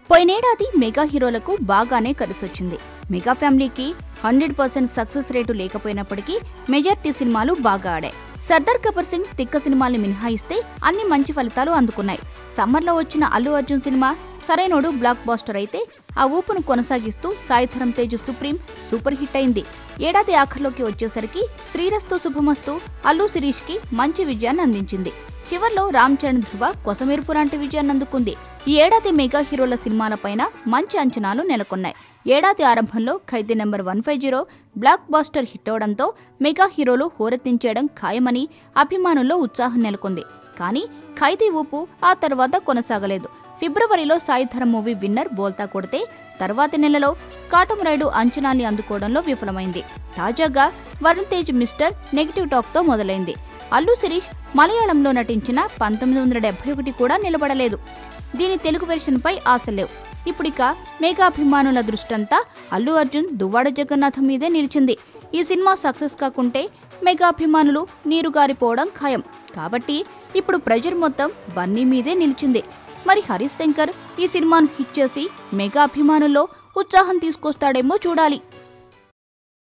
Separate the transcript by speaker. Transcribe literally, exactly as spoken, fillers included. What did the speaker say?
Speaker 1: పోయినేడాది మెగా హీరోలకు బాగానే కలిసొచ్చింది. మెగా ఫ్యామిలీకి హండ్రెడ్ పర్సెంట్ సక్సెస్ రేటు లేకపోయినప్పటికీ మెజార్టీ సినిమాలు బాగా ఆడాయి. సర్దార్ గబ్బర్ సింగ్ తిక్క సినిమాల్ని మినహాయిస్తే అన్ని మంచి ఫలితాలు అందుకున్నాయి. సమ్మర్లో వచ్చిన అల్లు అర్జున్ సినిమా సరైనోడు బ్లాక్ బాస్టర్ అయితే ఆ ఊపును కొనసాగిస్తూ Sai Dharam Tej supreme super hit అయింది. ఏడాది ఆఖర్లోకి వచ్చేసరికి శ్రీరస్తు శుభమస్తు అల్లు శిరీష్ కి మంచి విజయాన్ని అందించింది. చివర్లో రామ్ చరణ్ ధృవ కొసమెరుపు లాంటి విజయాన్ని అందుకుంది. ఈ ఏడాది మెగా హీరోల సినిమాలపైన మంచి అంచనాలు నెలకొన్నాయి. ఏడాది ఆరంభంలో Khaidi number one five zero blockbuster hit అవడంతో మెగా హీరోలు హోరెత్తించేయడం ఖాయమని అభిమానుల్లో ఉత్సాహం నెలకొంది. కానీ ఖైదీ ఊపు ఆ తర్వాత కొనసాగలేదు. ఫిబ్రవరిలో సాయిధరమ్ మూవీ విన్నర్ బోల్తా కొడితే తర్వాతి నెలలో కాటమరాయుడు అంచనాల్ని అందుకోవడంలో విఫలమైంది. తాజాగా Varun Tej mister negative talk తో మొదలైంది. అల్లు శిరీష్ మలయాళంలో నటించిన పంతొమ్మిది వందల డెబ్బై ఒకటి కూడా నిలబడలేదు. దీని తెలుగు వెర్షన్ పై ఆశలేవు. ఇప్పుడిక మెగా అభిమానుల దృష్టంతా అల్లు అర్జున్ దువ్వాడ జగన్నాథం మీదే నిలిచింది. ఈ సినిమా సక్సెస్ కాకుంటే మెగా అభిమానులు నీరుగారిపోవడం ఖాయం. కాబట్టి ఇప్పుడు ప్రెజర్ మొత్తం బన్నీ మీదే నిలిచింది. మరి హరీష్ శంకర్ ఈ సినిమాను హిట్ చేసి మెగా అభిమానుల్లో ఉత్సాహం తీసుకొస్తాడేమో చూడాలి.